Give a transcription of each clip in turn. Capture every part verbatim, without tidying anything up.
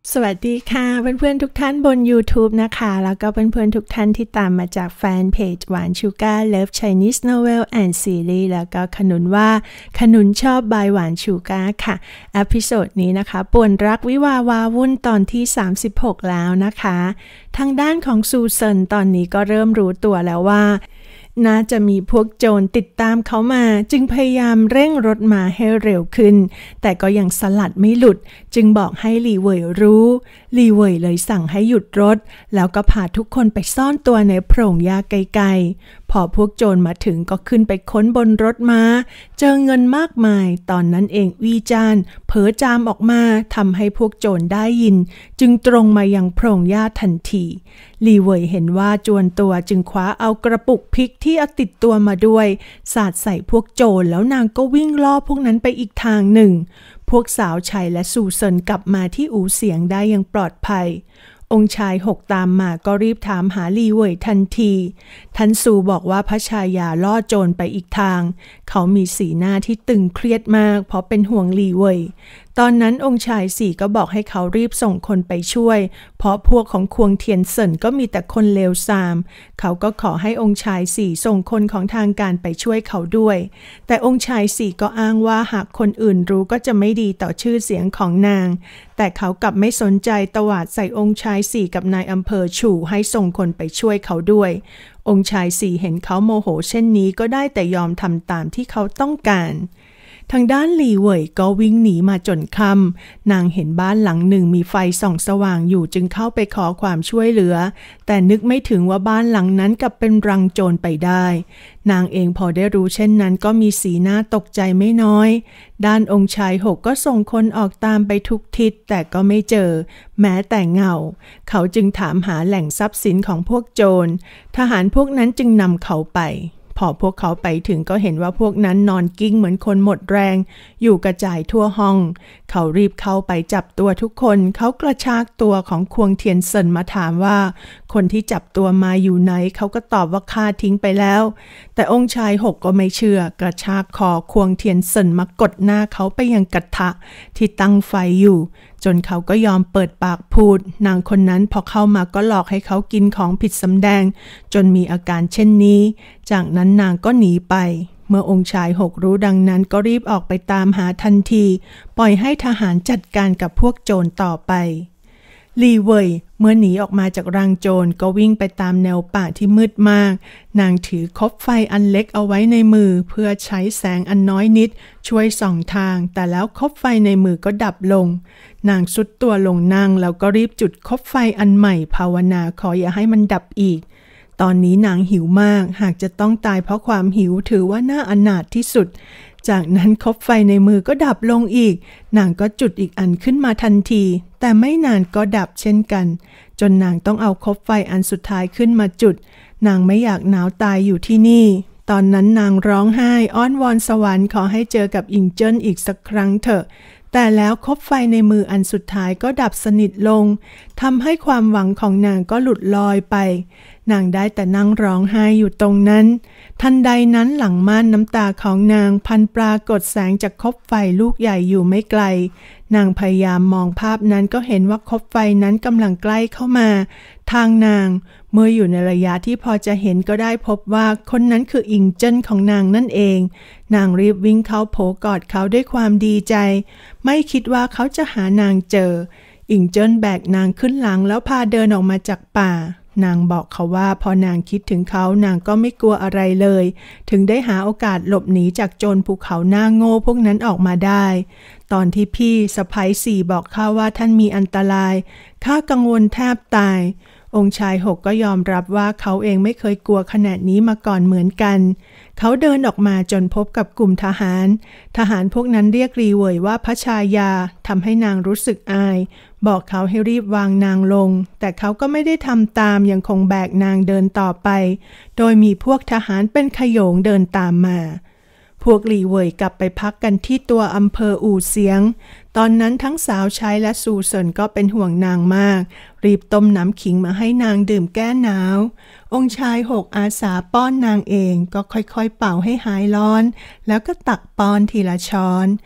สวัสดีค่ะเพื่อนๆทุกท่านบน YouTube นะคะแล้วก็เพื่อนๆทุกท่านที่ตามมาจากแฟนเพจหวานชูการ์ Love Chinese Novel and Series แล้วก็ขนุนว่าขนุนชอบบายหวานชูการ์ค่ะเอพิโซดนี้นะคะป่วนรักวิวาห์วาวุ่นตอนที่สามสิบหกแล้วนะคะทางด้านของซูเซินตอนนี้ก็เริ่มรู้ตัวแล้วว่าน่าจะมีพวกโจรติดตามเขามาจึงพยายามเร่งรถมาให้เร็วขึ้นแต่ก็ยังสลัดไม่หลุดจึงบอกให้หลี่เว่ยรู้หลี่เว่ยเลยสั่งให้หยุดรถแล้วก็พาทุกคนไปซ่อนตัวในโพรงหญ้าไกลๆพอพวกโจรมาถึงก็ขึ้นไปค้นบนรถม้าเจอเงินมากมายตอนนั้นเองวีจานเผลอจามออกมาทำให้พวกโจรได้ยินจึงตรงมายังโพรงหญ้าทันทีหลี่เว่ยเห็นว่าจวนตัวจึงคว้าเอากระปุกพริกที่เอาติดตัวมาด้วยสาดใส่พวกโจรแล้วนางก็วิ่งล่อพวกนั้นไปอีกทางหนึ่งพวกสาวใช้และซูเซินกลับมาที่อู่เสียงได้อย่างปลอดภัยองค์ชายหกตามมาก็รีบถามหาหลี่เว่ยทันทีทันซูบอกว่าพระชายาล่อโจรไปอีกทางเขามีสีหน้าที่ตึงเครียดมากเพราะเป็นห่วงหลี่เว่ยตอนนั้นองค์ชายสี่ก็บอกให้เขารีบส่งคนไปช่วยเพราะพวกของควงเทียนเซินก็มีแต่คนเลวทรามเขาก็ขอให้องค์ชายสี่ส่งคนของทางการไปช่วยเขาด้วยแต่องค์ชายสี่ก็อ้างว่าหากคนอื่นรู้ก็จะไม่ดีต่อชื่อเสียงของนางแต่เขากลับไม่สนใจตวาดใส่องค์ชายสี่กับนายอำเภอฉู่ให้ส่งคนไปช่วยเขาด้วยองค์ชายสี่เห็นเขาโมโหเช่นนี้ก็ได้แต่ยอมทำตามที่เขาต้องการทางด้านหลี่เว่ยก็วิ่งหนีมาจนค่ำนางเห็นบ้านหลังหนึ่งมีไฟส่องสว่างอยู่จึงเข้าไปขอความช่วยเหลือแต่นึกไม่ถึงว่าบ้านหลังนั้นกลับเป็นรังโจรไปได้นางเองพอได้รู้เช่นนั้นก็มีสีหน้าตกใจไม่น้อยด้านองค์ชายหกก็ส่งคนออกตามไปทุกทิศแต่ก็ไม่เจอแม้แต่เงาเขาจึงถามหาแหล่งทรัพย์สินของพวกโจรทหารพวกนั้นจึงนำเขาไปพอพวกเขาไปถึงก็เห็นว่าพวกนั้นนอนกิ้งเหมือนคนหมดแรงอยู่กระจายทั่วห้องเขารีบเข้าไปจับตัวทุกคนเขากระชากตัวของควงเทียนเซินมาถามว่าคนที่จับตัวมาอยู่ไหนเขาก็ตอบว่าฆ่าทิ้งไปแล้วแต่องค์ชายหกก็ไม่เชื่อกระชากคอควงเทียนเซินมากดหน้าเขาไปยังกระทะที่ตั้งไฟอยู่จนเขาก็ยอมเปิดปากพูดนางคนนั้นพอเข้ามาก็หลอกให้เขากินของผิดสำแดงจนมีอาการเช่นนี้จากนั้นนางก็หนีไปเมื่อองค์ชายหกรู้ดังนั้นก็รีบออกไปตามหาทันทีปล่อยให้ทหารจัดการกับพวกโจรต่อไปหลี่เว่ยเมื่อหนีออกมาจากรังโจรก็วิ่งไปตามแนวป่าที่มืดมากนางถือคบไฟอันเล็กเอาไว้ในมือเพื่อใช้แสงอันน้อยนิดช่วยส่องทางแต่แล้วคบไฟในมือก็ดับลงนางสุดตัวลงนั่งแล้วก็รีบจุดคบไฟอันใหม่ภาวนาขออย่าให้มันดับอีกตอนนี้นางหิวมากหากจะต้องตายเพราะความหิวถือว่าน่าอนาถที่สุดจากนั้นคบไฟในมือก็ดับลงอีกนางก็จุดอีกอันขึ้นมาทันทีแต่ไม่นานก็ดับเช่นกันจนนางต้องเอาคบไฟอันสุดท้ายขึ้นมาจุดนางไม่อยากหนาวตายอยู่ที่นี่ตอนนั้นนางร้องไห้อ้อนวอนสวรรค์ขอให้เจอกับอิงเจิ้นอีกสักครั้งเถอะแต่แล้วคบไฟในมืออันสุดท้ายก็ดับสนิทลงทำให้ความหวังของนางก็หลุดลอยไปนางได้แต่นั่งร้องไห้อยู่ตรงนั้นทันใดนั้นหลังม่านน้ำตาของนางพันปรากฏแสงจากคบไฟลูกใหญ่อยู่ไม่ไกลนางพยายามมองภาพนั้นก็เห็นว่าคบไฟนั้นกำลังใกล้เข้ามาทางนางเมื่ออยู่ในระยะที่พอจะเห็นก็ได้พบว่าคนนั้นคืออิงเจิ้นของนางนั่นเองนางรีบวิ่งเข้าโผกอดเขาด้วยความดีใจไม่คิดว่าเขาจะหานางเจออิงเจิ้นแบกนางขึ้นหลังแล้วพาเดินออกมาจากป่านางบอกเขาว่าพอนางคิดถึงเขานางก็ไม่กลัวอะไรเลยถึงได้หาโอกาสหลบหนีจากโจรภูเขาหน้าโง่พวกนั้นออกมาได้ตอนที่พี่สะใภ้สี่บอกข้าว่าท่านมีอันตรายข้ากังวลแทบตายองค์ชายหกก็ยอมรับว่าเขาเองไม่เคยกลัวขนาดนี้มาก่อนเหมือนกันเขาเดินออกมาจนพบกับกลุ่มทหารทหารพวกนั้นเรียกหลี่เว่ยว่าพระชายาทำให้นางรู้สึกอายบอกเขาให้รีบวางนางลงแต่เขาก็ไม่ได้ทำตามยังคงแบกนางเดินต่อไปโดยมีพวกทหารเป็นขโยงเดินตามมาพวกหลี่เว่ยกลับไปพักกันที่ตัวอำเภออู่เสียงตอนนั้นทั้งสาวใช้และซูเซินก็เป็นห่วงนางมากรีบต้มน้ำขิงมาให้นางดื่มแก้หนาวองค์ชายหกอาสาป้อนนางเองก็ค่อยๆเป่าให้หายร้อนแล้วก็ตักป้อนทีละช้อน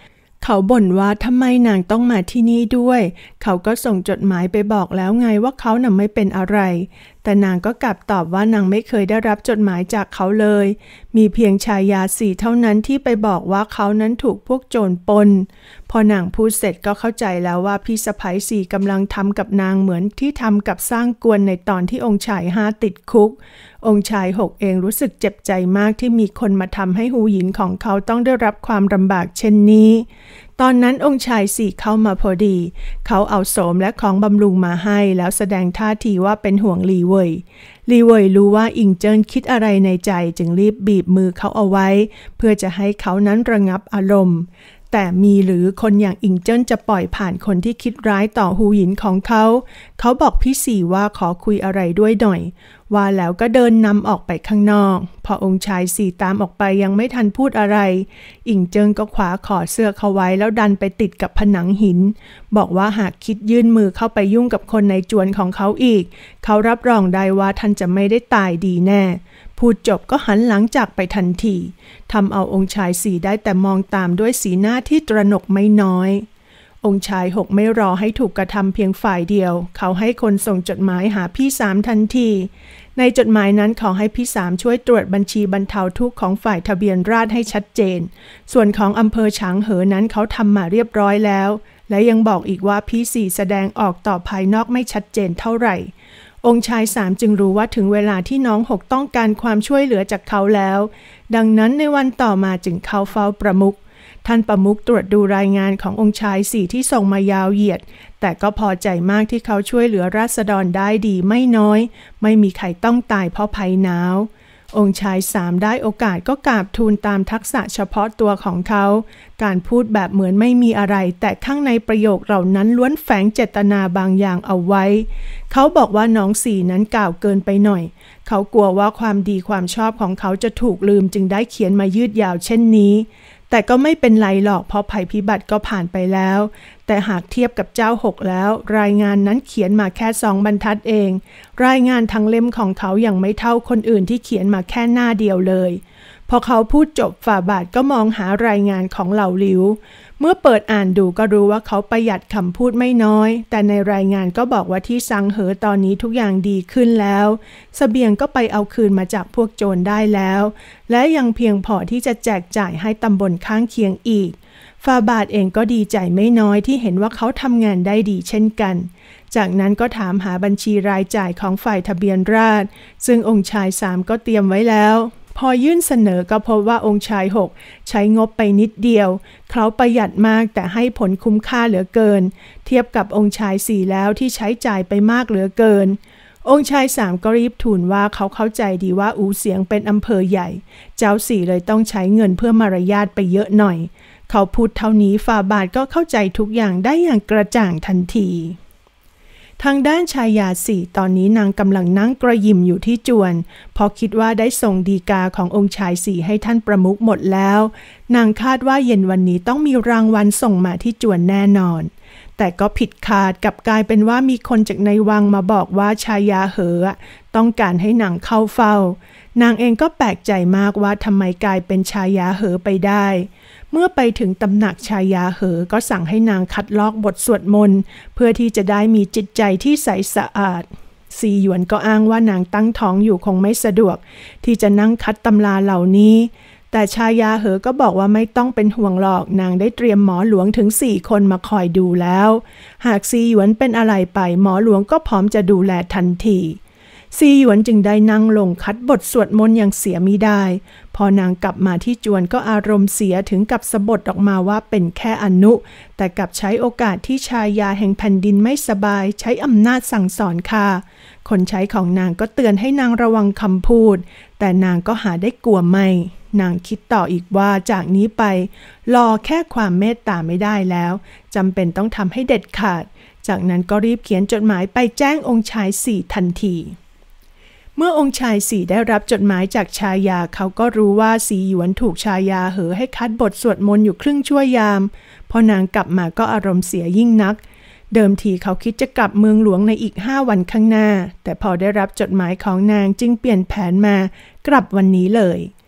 เขาบ่นว่าทำไมนางต้องมาที่นี่ด้วยเขาก็ส่งจดหมายไปบอกแล้วไงว่าเขาน่ะไม่เป็นอะไรแต่นางก็กลับตอบว่านางไม่เคยได้รับจดหมายจากเขาเลยมีเพียงชายาสีเท่านั้นที่ไปบอกว่าเขานั้นถูกพวกโจรปล้นพอนางพูดเสร็จก็เข้าใจแล้วว่าพี่สะใภ้สีกำลังทำกับนางเหมือนที่ทำกับสร้างกวนในตอนที่องค์ชายห้าติดคุกองค์ชายหกเองรู้สึกเจ็บใจมากที่มีคนมาทำให้หูหยินของเขาต้องได้รับความลำบากเช่นนี้ตอนนั้นองค์ชายสี่เข้ามาพอดีเขาเอาโสมและของบำรุงมาให้แล้วแสดงท่าทีว่าเป็นห่วงลีเว่ยลีเว่ยรู้ว่าอิงเจิ้นคิดอะไรในใจจึงรีบบีบมือเขาเอาไว้เพื่อจะให้เขานั้นระงับอารมณ์แต่มีหรือคนอย่างอิงเจิ้นจะปล่อยผ่านคนที่คิดร้ายต่อหูหยินของเขาเขาบอกพี่สี่ว่าขอคุยอะไรด้วยหน่อยว่าแล้วก็เดินนำออกไปข้างนอกพอองค์ชายสี่ตามออกไปยังไม่ทันพูดอะไรอิงเจิ้นก็ขวาขอเสื้อเขาไว้แล้วดันไปติดกับผนังหินบอกว่าหากคิดยื่นมือเข้าไปยุ่งกับคนในจวนของเขาอีกเขารับรองได้ว่าท่านจะไม่ได้ตายดีแน่พูดจบก็หันหลังจากไปทันทีทำเอาองค์ชายสี่ได้แต่มองตามด้วยสีหน้าที่ตระหนกไม่น้อยองค์ชายหกไม่รอให้ถูกกระทำเพียงฝ่ายเดียวเขาให้คนส่งจดหมายหาพี่สามทันทีในจดหมายนั้นขอให้พี่สามช่วยตรวจบัญชีบรรเทาทุกข์ของฝ่ายทะเบียนราษฎร์ให้ชัดเจนส่วนของอำเภอฉางเหอนั้นเขาทำมาเรียบร้อยแล้วและยังบอกอีกว่าพี่สี่แสดงออกต่อภายนอกไม่ชัดเจนเท่าไหร่องค์ชายสามจึงรู้ว่าถึงเวลาที่น้องหกต้องการความช่วยเหลือจากเขาแล้วดังนั้นในวันต่อมาจึงเข้าเฝ้าประมุขท่านประมุขตรวจดูรายงานขององค์ชายสี่ที่ส่งมายาวเหยียดแต่ก็พอใจมากที่เขาช่วยเหลือราษฎรได้ดีไม่น้อยไม่มีใครต้องตายเพราะภัยหนาวองค์ชายสามได้โอกาสก็กราบทูลตามทักษะเฉพาะตัวของเขาการพูดแบบเหมือนไม่มีอะไรแต่ข้างในประโยคเหล่านั้นล้วนแฝงเจตนาบางอย่างเอาไว้เขาบอกว่าน้องสี่นั้นกล่าวเกินไปหน่อยเขากลัวว่าความดีความชอบของเขาจะถูกลืมจึงได้เขียนมายืดยาวเช่นนี้แต่ก็ไม่เป็นไรหรอกเพราะภัยพิบัติก็ผ่านไปแล้วแต่หากเทียบกับเจ้าหกแล้วรายงานนั้นเขียนมาแค่สองบรรทัดเองรายงานทั้งเล่มของเขายังไม่เท่าคนอื่นที่เขียนมาแค่หน้าเดียวเลยพอเขาพูดจบฝ่าบาทก็มองหารายงานของเหล่าหลิวเมื่อเปิดอ่านดูก็รู้ว่าเขาประหยัดคำพูดไม่น้อยแต่ในรายงานก็บอกว่าที่ซังเหอตอนนี้ทุกอย่างดีขึ้นแล้วเสบียงก็ไปเอาคืนมาจากพวกโจรได้แล้วและยังเพียงพอที่จะแจกจ่ายให้ตำบลข้างเคียงอีกฟาบาทเองก็ดีใจไม่น้อยที่เห็นว่าเขาทำงานได้ดีเช่นกันจากนั้นก็ถามหาบัญชีรายจ่ายของฝ่ายทะเบียนราษฎร์ซึ่งองค์ชายสามก็เตรียมไว้แล้วพอยื่นเสนอก็พบว่าองค์ชายหกใช้งบไปนิดเดียวเขาประหยัดมากแต่ให้ผลคุ้มค่าเหลือเกินเทียบกับองค์ชายสี่แล้วที่ใช้จ่ายไปมากเหลือเกินองค์ชายสามก็รีบทูลว่าเขาเข้าใจดีว่าอูเสียงเป็นอำเภอใหญ่เจ้าสี่เลยต้องใช้เงินเพื่อมารยาทไปเยอะหน่อยเขาพูดเท่านี้ฝ่าบาทก็เข้าใจทุกอย่างได้อย่างกระจ่างทันทีทางด้านชายาสี่ตอนนี้นางกำลังนั่งกระยิมอยู่ที่จวนพอคิดว่าได้ส่งฎีกาขององค์ชายสี่ให้ท่านประมุขหมดแล้วนางคาดว่าเย็นวันนี้ต้องมีรางวัลส่งมาที่จวนแน่นอนแต่ก็ผิดคาดกลับกลายเป็นว่ามีคนจากในวังมาบอกว่าชายาเหอต้องการให้นางเข้าเฝ้านางเองก็แปลกใจมากว่าทำไมกลายเป็นชายาเหอไปได้เมื่อไปถึงตำหนักชายาเหอก็สั่งให้นางคัดลอกบทสวดมนต์เพื่อที่จะได้มีจิตใจที่ใสสะอาดซีหยวนก็อ้างว่านางตั้งท้องอยู่คงไม่สะดวกที่จะนั่งคัดตำราเหล่านี้แต่ชายาเหอก็บอกว่าไม่ต้องเป็นห่วงหรอกนางได้เตรียมหมอหลวงถึงสี่คนมาคอยดูแล้วหากซีหยวนเป็นอะไรไปหมอหลวงก็พร้อมจะดูแลทันทีซีหยวนจึงได้นั่งลงคัดบทสวดมนต์อย่างเสียมิได้พอนางกลับมาที่จวนก็อารมณ์เสียถึงกับสะบัดออกมาว่าเป็นแค่อนุแต่กลับใช้โอกาสที่ชายาแห่งแผ่นดินไม่สบายใช้อำนาจสั่งสอนค่ะคนใช้ของนางก็เตือนให้นางระวังคำพูดแต่นางก็หาได้กลัวไม่นางคิดต่ออีกว่าจากนี้ไปรอแค่ความเมตตาไม่ได้แล้วจำเป็นต้องทำให้เด็ดขาดจากนั้นก็รีบเขียนจดหมายไปแจ้งองค์ชายสี่ทันทีเมื่อองค์ชายสี่ได้รับจดหมายจากชายาเขาก็รู้ว่าสีหยวนถูกชายาเหอให้คัดบทสวดมนต์อยู่ครึ่งชั่วยามพอนางกลับมาก็อารมณ์เสียยิ่งนักเดิมทีเขาคิดจะกลับเมืองหลวงในอีกห้าวันข้างหน้าแต่พอได้รับจดหมายของนางจึงเปลี่ยนแผนมากลับวันนี้เลย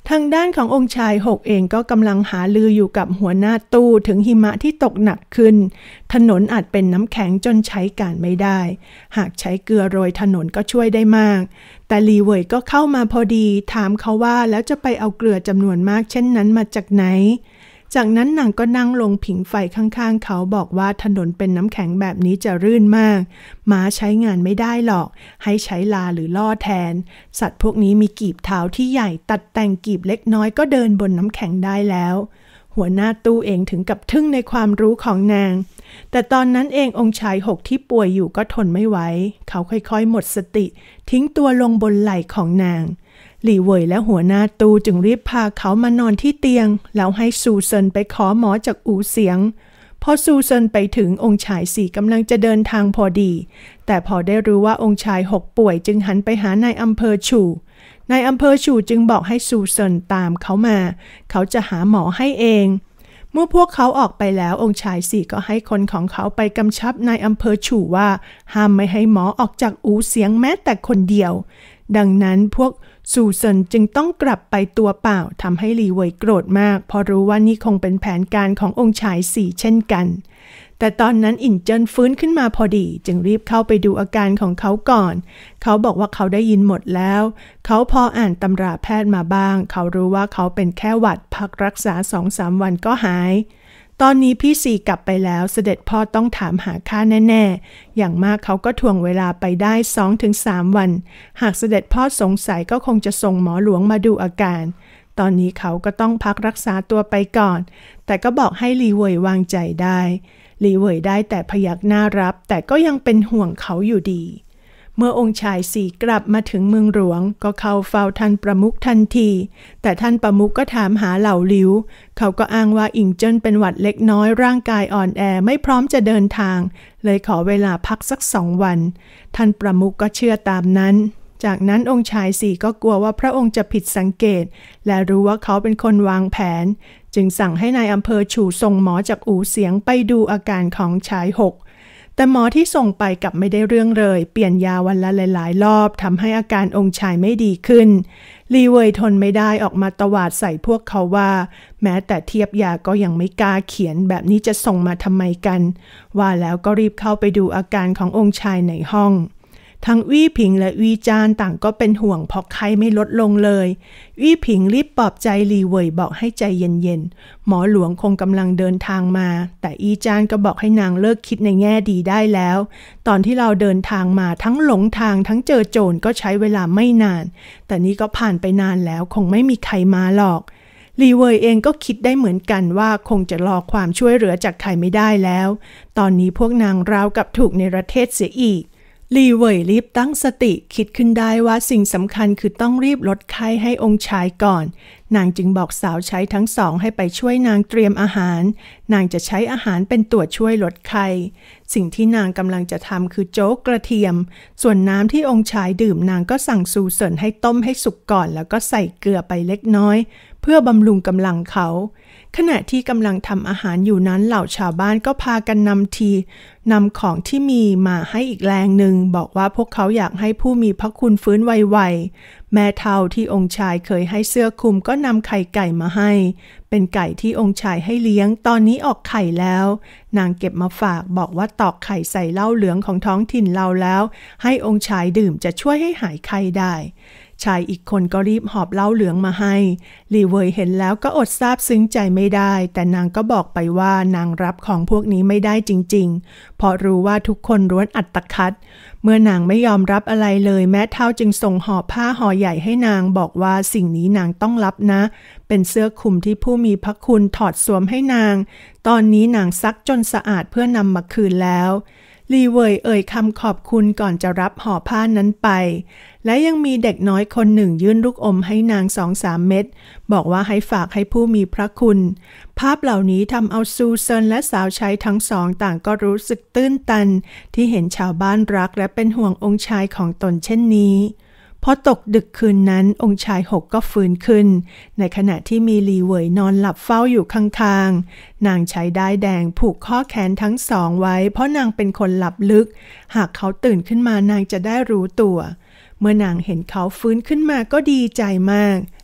ทางด้านขององค์ชายหกเองก็กำลังหาลืออยู่กับหัวหน้าตู้ถึงหิมะที่ตกหนักขึ้นถนนอาจเป็นน้ำแข็งจนใช้การไม่ได้หากใช้เกลือโรยถนนก็ช่วยได้มากแต่ลีเว่ยก็เข้ามาพอดีถามเขาว่าแล้วจะไปเอาเกลือจำนวนมากเช่นนั้นมาจากไหนจากนั้นนางก็นั่งลงผิงไฟข้างๆเขาบอกว่าถนนเป็นน้ำแข็งแบบนี้จะรื่นมากม้าใช้งานไม่ได้หรอกให้ใช้ลาหรือล่อแทนสัตว์พวกนี้มีกีบเท้าที่ใหญ่ตัดแต่งกีบเล็กน้อยก็เดินบนน้ำแข็งได้แล้วหัวหน้าตู้เองถึงกับทึ่งในความรู้ของนางแต่ตอนนั้นเององค์ชายหกที่ป่วยอยู่ก็ทนไม่ไหวเขาค่อยๆหมดสติทิ้งตัวลงบนไหล่ของนางหลี่เว่ยและหัวหน้าตู้จึงรีบพาเขามานอนที่เตียงแล้วให้ซูเซินไปขอหมอจากอู่เสียงพอซูเซินไปถึงองค์ชายสี่กำลังจะเดินทางพอดีแต่พอได้รู้ว่าองค์ชายหกป่วยจึงหันไปหานายอำเภอชูนายอำเภอชูจึงบอกให้ซูเซินตามเขามาเขาจะหาหมอให้เองเมื่อพวกเขาออกไปแล้วองค์ชายสี่ก็ให้คนของเขาไปกำชับนายอำเภอชูว่าห้ามไม่ให้หมอออกจากอู่เสียงแม้แต่คนเดียวดังนั้นพวกซูเซินจึงต้องกลับไปตัวเปล่าทำให้หลี่เว่ยโกรธมากเพราะรู้ว่านี่คงเป็นแผนการขององค์ชายสี่เช่นกันแต่ตอนนั้นอินเจิ้นฟื้นขึ้นมาพอดีจึงรีบเข้าไปดูอาการของเขาก่อนเขาบอกว่าเขาได้ยินหมดแล้วเขาพออ่านตำราแพทย์มาบ้างเขารู้ว่าเขาเป็นแค่หวัดพักรักษา สองถึงสาม วันก็หายตอนนี้พี่สี่กลับไปแล้วเสด็จพ่อต้องถามหาข้าแน่ๆอย่างมากเขาก็ถ่วงเวลาไปได้ สองถึงสาม วันหากเสด็จพ่อสงสัยก็คงจะส่งหมอหลวงมาดูอาการตอนนี้เขาก็ต้องพักรักษาตัวไปก่อนแต่ก็บอกให้หลี่เว่ยวางใจได้หลี่เว่ยได้แต่พยักหน้ารับแต่ก็ยังเป็นห่วงเขาอยู่ดีเมื่อองค์ชายสี่กลับมาถึงเมืองหลวงก็เข้าเฝ้าท่านประมุขทันทีแต่ท่านประมุขก็ถามหาเหล่าลิ้วเขาก็อ้างว่าอิงเจิ้นเป็นหวัดเล็กน้อยร่างกายอ่อนแอไม่พร้อมจะเดินทางเลยขอเวลาพักสักสองวันท่านประมุขก็เชื่อตามนั้นจากนั้นองค์ชายสี่ก็กลัวว่าพระองค์จะผิดสังเกตและรู้ว่าเขาเป็นคนวางแผนจึงสั่งให้นายอำเภอฉู่ส่งหมอจากอู่เสียงไปดูอาการของชายหกแต่หมอที่ส่งไปกลับไม่ได้เรื่องเลยเปลี่ยนยาวันละหลายๆรอบทำให้อาการองค์ชายไม่ดีขึ้นหลี่เว่ยทนไม่ได้ออกมาตวาดใส่พวกเขาว่าแม้แต่เทียบยาก็ยังไม่กล้าเขียนแบบนี้จะส่งมาทำไมกันว่าแล้วก็รีบเข้าไปดูอาการขององค์ชายในห้องทั้งวี่ผิงและวี่จานต่างก็เป็นห่วงเพราะไข้ไม่ลดลงเลยวี่ผิงรีบปลอบใจหลี่เว่ยบอกให้ใจเย็นๆหมอหลวงคงกำลังเดินทางมาแต่อีจานก็บอกให้นางเลิกคิดในแง่ดีได้แล้วตอนที่เราเดินทางมาทั้งหลงทางทั้งเจอโจรก็ใช้เวลาไม่นานแต่นี่ก็ผ่านไปนานแล้วคงไม่มีใครมาหรอกหลี่เว่ยเองก็คิดได้เหมือนกันว่าคงจะรอความช่วยเหลือจากใครไม่ได้แล้วตอนนี้พวกนางราวกับถูกในประเทศเสียอีกหลี่เว่ยรีบตั้งสติคิดขึ้นได้ว่าสิ่งสำคัญคือต้องรีบลดไข้ให้องค์ชายก่อนนางจึงบอกสาวใช้ทั้งสองให้ไปช่วยนางเตรียมอาหารนางจะใช้อาหารเป็นตัวช่วยลดไข้สิ่งที่นางกำลังจะทำคือโจ๊กกระเทียมส่วนน้ำที่องค์ชายดื่มนางก็สั่งซูเซินให้ต้มให้สุกก่อนแล้วก็ใส่เกลือไปเล็กน้อยเพื่อบำรุงกำลังเขาขณะที่กำลังทำอาหารอยู่นั้นเหล่าชาวบ้านก็พากันนำทีนำของที่มีมาให้อีกแรงหนึ่งบอกว่าพวกเขาอยากให้ผู้มีพระคุณฟื้นไวๆแม่เฒ่าที่องค์ชายเคยให้เสื้อคลุมก็นำไข่ไก่มาให้เป็นไก่ที่องค์ชายให้เลี้ยงตอนนี้ออกไข่แล้วนางเก็บมาฝากบอกว่าตอกไข่ใส่เหล้าเหลืองของท้องถิ่นเราแล้วให้องค์ชายดื่มจะช่วยให้หายไข้ได้ชายอีกคนก็รีบหอบเหล้าเหลืองมาให้หลี่เว่ยเห็นแล้วก็อดซาบซึ้งใจไม่ได้แต่นางก็บอกไปว่านางรับของพวกนี้ไม่ได้จริงๆเพราะรู้ว่าทุกคนล้วนอัตคัดเมื่อนางไม่ยอมรับอะไรเลยแม่เฒ่าจึงส่งห่อผ้าห่อใหญ่ให้นางบอกว่าสิ่งนี้นางต้องรับนะเป็นเสื้อคลุมที่ผู้มีพระคุณถอดสวมให้นางตอนนี้นางซักจนสะอาดเพื่อนำมาคืนแล้วหลี่เว่ยเอ่ยคำขอบคุณก่อนจะรับห่อผ้านั้นไปและยังมีเด็กน้อยคนหนึ่งยื่นลูกอมให้นาง สองถึงสาม เม็ดบอกว่าให้ฝากให้ผู้มีพระคุณภาพเหล่านี้ทำเอาซูเซินและสาวใช้ทั้งสองต่างก็รู้สึกตื้นตันที่เห็นชาวบ้านรักและเป็นห่วงองค์ชายของตนเช่นนี้พอตกดึกคืนนั้นองค์ชายหกก็ฟื้นขึ้นในขณะที่มีหลี่เว่ยนอนหลับเฝ้าอยู่ข้างๆนางใช้ด้ายแดงผูกข้อแขนทั้งสองไว้เพราะนางเป็นคนหลับลึกหากเขาตื่นขึ้นมานางจะได้รู้ตัวเมื่อนางเห็นเขาฟื้นขึ้นมาก็ดีใจมาก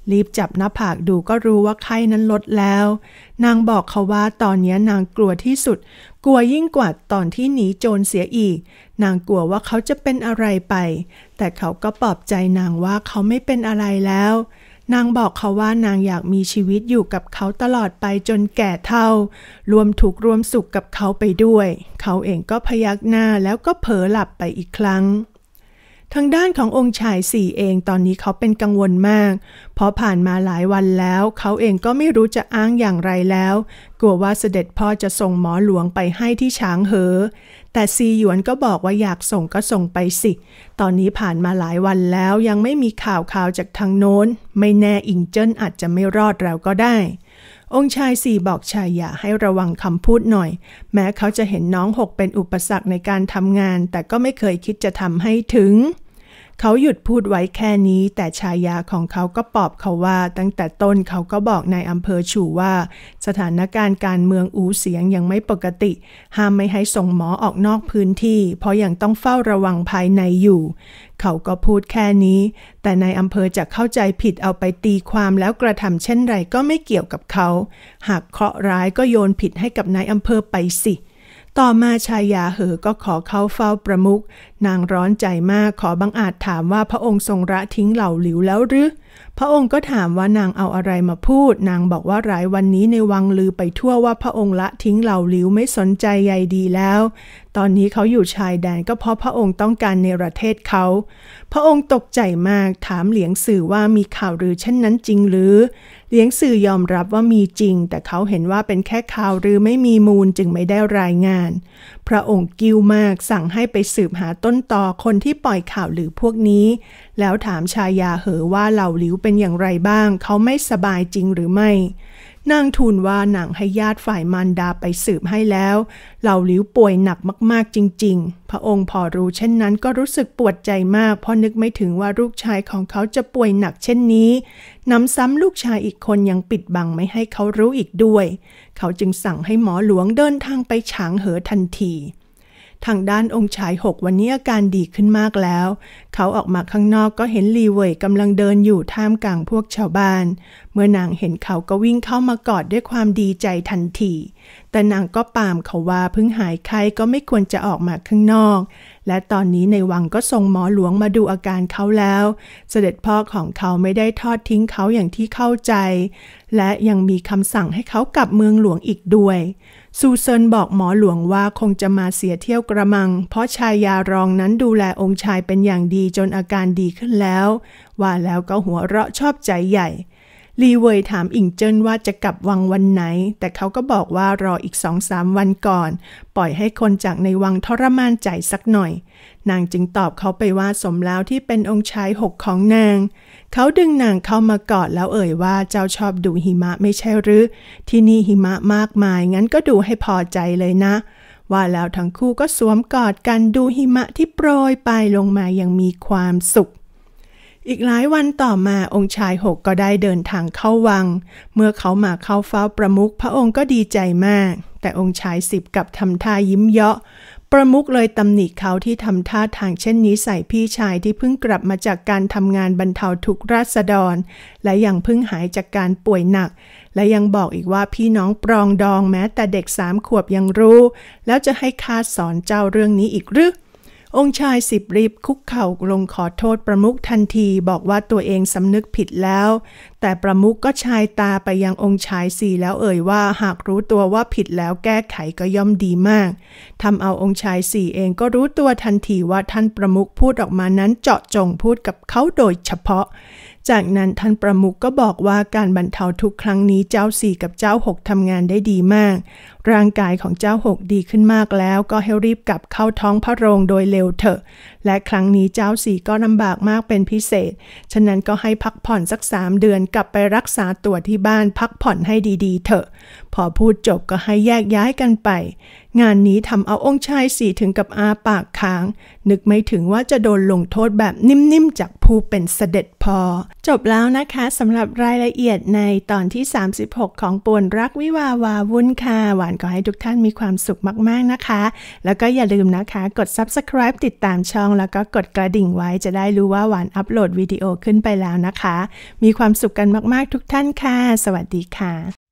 รีบจับหน้าผากดูก็รู้ว่าไข้นั้นลดแล้วนางบอกเขาว่าตอนนี้นางกลัวที่สุดกลัวยิ่งกว่าตอนที่หนีโจรเสียอีกนางกลัวว่าเขาจะเป็นอะไรไปแต่เขาก็ปลอบใจนางว่าเขาไม่เป็นอะไรแล้วนางบอกเขาว่านางอยากมีชีวิตอยู่กับเขาตลอดไปจนแก่เฒ่ารวมทุกข์รวมสุขกับเขาไปด้วยเขาเองก็พยักหน้าแล้วก็เผลอหลับไปอีกครั้งทางด้านขององค์ชายสี่เองตอนนี้เขาเป็นกังวลมากเพราะผ่านมาหลายวันแล้วเขาเองก็ไม่รู้จะอ้างอย่างไรแล้วกลัวว่าเสด็จพ่อจะส่งหมอหลวงไปให้ที่ฉางเหอแต่ซีหยวนก็บอกว่าอยากส่งก็ส่งไปสิตอนนี้ผ่านมาหลายวันแล้วยังไม่มีข่าวข่าวจากทางโน้นไม่แน่อิงเจิ้นอาจจะไม่รอดแล้วก็ได้องค์ชายสี่บอกชายหย่าให้ระวังคำพูดหน่อยแม้เขาจะเห็นน้องหกเป็นอุปสรรคในการทำงานแต่ก็ไม่เคยคิดจะทำให้ถึงเขาหยุดพูดไว้แค่นี้แต่ชายาของเขาก็ปลอบเขาว่าตั้งแต่ต้นเขาก็บอกนายอำเภอฉู่ว่าสถานการณ์การเมืองอู่เสียงยังไม่ปกติห้ามไม่ให้ส่งหมอออกนอกพื้นที่เพราะยังต้องเฝ้าระวังภายในอยู่เขาก็พูดแค่นี้แต่นายอำเภอจะเข้าใจผิดเอาไปตีความแล้วกระทำเช่นไรก็ไม่เกี่ยวกับเขาหากเคราะห์ร้ายก็โยนผิดให้กับนายอำเภอไปสิต่อมาชายาเหอก็ขอเข้าเฝ้าประมุขนางร้อนใจมากขอบังอาจถามว่าพระองค์ทรงละทิ้งเหล่าหลิวแล้วหรือพระองค์ก็ถามว่านางเอาอะไรมาพูดนางบอกว่าหลายวันนี้ในวังลือไปทั่วว่าพระองค์ละทิ้งเหล่าหลิวไม่สนใจใยดีแล้วตอนนี้เขาอยู่ชายแดนก็เพราะพระองค์ต้องการเนรเทศเขาพระองค์ตกใจมากถามเหลียงสื่อว่ามีข่าวลือเช่นนั้นจริงหรือเหลียงสื่อยอมรับว่ามีจริงแต่เขาเห็นว่าเป็นแค่ข่าวลือไม่มีมูลจึงไม่ได้รายงานพระองค์กิ้วมากสั่งให้ไปสืบหาต้นตอคนที่ปล่อยข่าวลือพวกนี้แล้วถามชายาเหอว่าเหล่าหลิวเป็นอย่างไรบ้างเขาไม่สบายจริงหรือไม่นางทูลว่านางให้ญาติฝ่ายมารดาไปสืบให้แล้วเหล่าหลิวป่วยหนักมากๆจริงๆพระองค์พอรู้เช่นนั้นก็รู้สึกปวดใจมากเพราะนึกไม่ถึงว่าลูกชายของเขาจะป่วยหนักเช่นนี้นำซ้ำลูกชายอีกคนยังปิดบังไม่ให้เขารู้อีกด้วยเขาจึงสั่งให้หมอหลวงเดินทางไปฉางเหอทันทีทางด้านองค์ชายหกวันนี้อาการดีขึ้นมากแล้วเขาออกมาข้างนอกก็เห็นลีเว่ยกำลังเดินอยู่ท่ามกลางพวกชาวบ้านเมื่อนางเห็นเขาก็วิ่งเข้ามากอดด้วยความดีใจทันทีแต่นางก็ปรามเขาว่าเพิ่งหายไข้ก็ไม่ควรจะออกมาข้างนอกและตอนนี้ในวังก็ส่งหมอหลวงมาดูอาการเขาแล้วเสด็จพ่อของเขาไม่ได้ทอดทิ้งเขาอย่างที่เข้าใจและยังมีคำสั่งให้เขากลับเมืองหลวงอีกด้วยซูเซินบอกหมอหลวงว่าคงจะมาเสียเที่ยวกระมังเพราะชายารองนั้นดูแลองค์ชายเป็นอย่างดีจนอาการดีขึ้นแล้วว่าแล้วก็หัวเราะชอบใจใหญ่ลีเว่ยถามอิงเจิ้นว่าจะกลับวังวันไหนแต่เขาก็บอกว่ารออีก สองถึงสาม วันก่อนปล่อยให้คนจากในวังทรมานใจสักหน่อยนางจึงตอบเขาไปว่าสมแล้วที่เป็นองค์ชายหกของนางเขาดึงนางเข้ามากอดแล้วเอ่ยว่าเจ้าชอบดูหิมะไม่ใช่หรือที่นี่หิมะมากมายงั้นก็ดูให้พอใจเลยนะว่าแล้วทั้งคู่ก็สวมกอดกันดูหิมะที่โปรยปลายลงมาอย่างมีความสุขอีกหลายวันต่อมาองค์ชายหกก็ได้เดินทางเข้าวังเมื่อเขามาเข้าเฝ้าประมุขพระองค์ก็ดีใจมากแต่องค์ชายสิบกลับทำท่ายิ้มเยาะประมุขเลยตำหนิเขาที่ทำท่าทางเช่นนี้ใส่พี่ชายที่เพิ่งกลับมาจากการทำงานบรรเทาทุกข์ราษฎรและยังเพิ่งหายจากการป่วยหนักและยังบอกอีกว่าพี่น้องปรองดองแม้แต่เด็กสามขวบยังรู้แล้วจะให้ข้าสอนเจ้าเรื่องนี้อีกหรือองค์ชายสิบรีบคุกเข่าลงขอโทษประมุขทันทีบอกว่าตัวเองสำนึกผิดแล้วแต่ประมุขก็ชายตาไปยังองค์ชายสี่แล้วเอ่ยว่าหากรู้ตัวว่าผิดแล้วแก้ไขก็ย่อมดีมากทำเอาองค์ชายสี่เองก็รู้ตัวทันทีว่าท่านประมุขพูดออกมานั้นเจาะจงพูดกับเขาโดยเฉพาะจากนั้นท่านประมุขก็บอกว่าการบรรเทาทุกข์ครั้งนี้เจ้าสี่กับเจ้าหกทำงานได้ดีมากร่างกายของเจ้าหกดีขึ้นมากแล้วก็ให้รีบกลับเข้าท้องพระโรงโดยเร็วเถอะและครั้งนี้เจ้าสี่ก็ลำบากมากเป็นพิเศษฉะนั้นก็ให้พักผ่อนสักสามเดือนกลับไปรักษาตัวที่บ้านพักผ่อนให้ดีๆเถอะพอพูดจบก็ให้แยกย้ายกันไปงานนี้ทำเอาองค์ชายสี่ถึงกับอาปากค้างนึกไม่ถึงว่าจะโดนลงโทษแบบนิ่มๆจากผู้เป็นเสด็จพ่อจบแล้วนะคะสำหรับรายละเอียดในตอนที่สามสิบหกของป่วนรักวิวาห์วาวุ่นค่ะหวานก็ให้ทุกท่านมีความสุขมากๆนะคะแล้วก็อย่าลืมนะคะกด ซับสไครบ์ ติดตามช่องแล้วก็กดกระดิ่งไว้จะได้รู้ว่าหวานอัปโหลดวิดีโอขึ้นไปแล้วนะคะมีความสุขกันมากๆทุกท่านค่ะสวัสดีค่ะ